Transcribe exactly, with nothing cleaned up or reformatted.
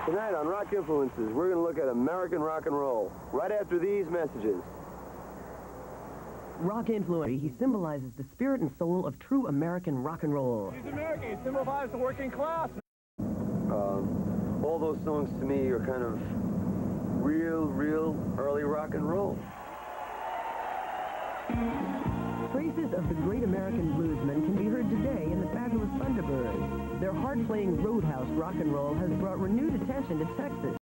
Tonight on Rock Influences, we're going to look at American rock and roll, right after these messages. Rock influence, he symbolizes the spirit and soul of true American rock and roll. He's American, he symbolises the working class. Um, all those songs to me are kind of real, real early rock and roll. Traces of the great American bluesmen can be heard today in the fabulous Thunderbirds. Their hard-playing roadhouse rock and roll has brought renewed attention to Texas.